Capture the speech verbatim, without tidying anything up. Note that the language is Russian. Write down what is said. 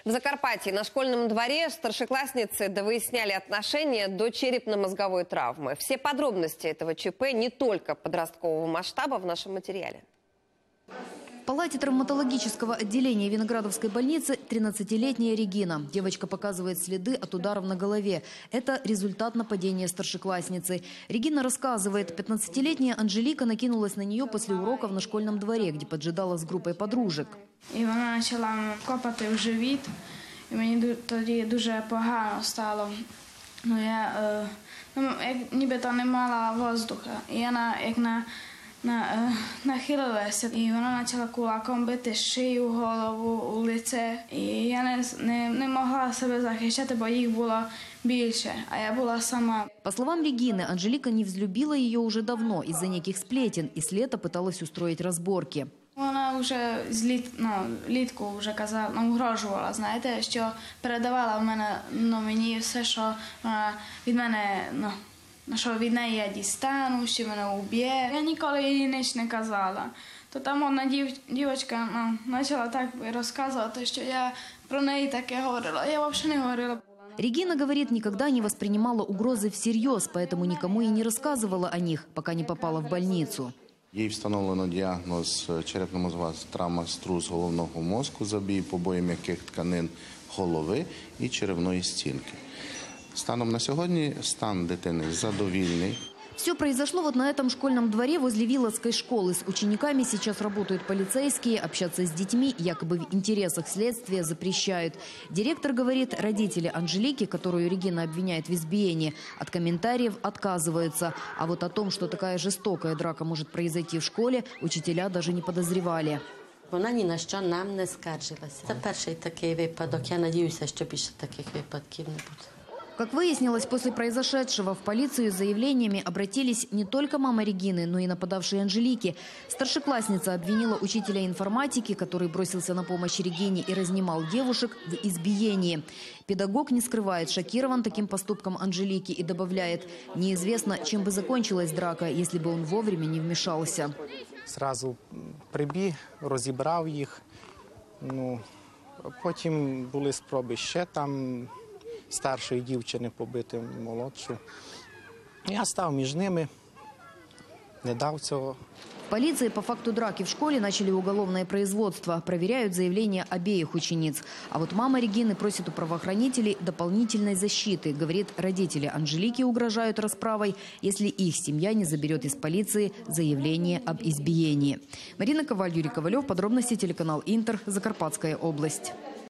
В Закарпатье на школьном дворе старшеклассницы довыясняли отношения до черепно-мозговой травмы. Все подробности этого ЧП не только подросткового масштаба в нашем материале. В палате травматологического отделения Виноградовской больницы тринадцатилетняя Регина. Девочка показывает следы от ударов на голове. Это результат нападения старшеклассницы. Регина рассказывает, пятнадцатилетняя Анжелика накинулась на нее после уроков на школьном дворе, где поджидала с группой подружек. І вона почала копати в живіт, і мені тоді дуже погано стало. Ну, я е, ну, як, нібито не мала воздуха. І я на, як на, на, е, нахилилася, і вона почала кулаком бити шию, голову, у лице. І я не, не, не могла себе захищати, бо їх було більше, а я була сама. По словам Регины, Анжелика не взлюбила ее уже давно из-за неких сплетен и с лета пыталась устроить разборки. Вона вже з літ, ну, літку вже казала, ну, угрожувала, знаєте, що передавала в мене, ну, мені все, що вона від мене, ну, що від неї я дістану, що мене уб'є. Я ніколи їй ніч не казала. То там одна дів, дівчинка, ну, почала так розказувати, що я про неї таке говорила. Я взагалі не говорила. Регина говорит, никогда не воспринимала угрозы всерьез, поэтому никому и не рассказывала о них, пока не попала в больницу. Їй встановлено діагноз черепно-мозгова травма струс головного мозку, забій, побої м'яких тканин голови і черевної стінки. Станом на сьогодні стан дитини задовільний. Все произошло вот на этом школьном дворе возле Вилотской школы. С учениками сейчас работают полицейские, общаться с детьми якобы в интересах следствия запрещают. Директор говорит, родители Анжелики, которую Регина обвиняет в избиении, от комментариев отказываются. А вот о том, что такая жестокая драка может произойти в школе, учителя даже не подозревали. Вона ні на що нам не скаржилася. Це перший такий випадок. Я надіюся, що більше таких випадків не буде. Как выяснилось, после произошедшего в полицию с заявлениями обратились не только мама Регины, но и нападавшие Анжелики. Старшеклассница обвинила учителя информатики, который бросился на помощь Регине и разнимал девушек, в избиении. Педагог не скрывает, шокирован таким поступком Анжелики и добавляет, неизвестно, чем бы закончилась драка, если бы он вовремя не вмешался. Сразу прибіг, розібрав їх. Ну, потім були спроби ще там старшої дівчини побити молодшу. Я став між ними, не дав цього. В полиции по факту драки в школе начали уголовное производство. Проверяют заявления обеих учениц. А вот мама Регины просит у правоохранителей дополнительной защиты. Говорит, родители Анжелики угрожают расправой, если их семья не заберет из полиции заявление об избиении. Марина Коваль, Юрий Ковалев. Подробности телеканал Интер. Закарпатская область.